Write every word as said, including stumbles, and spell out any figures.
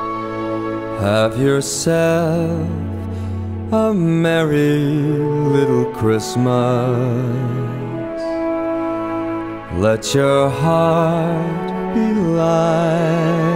Have yourself a merry little Christmas. Let your heart be light.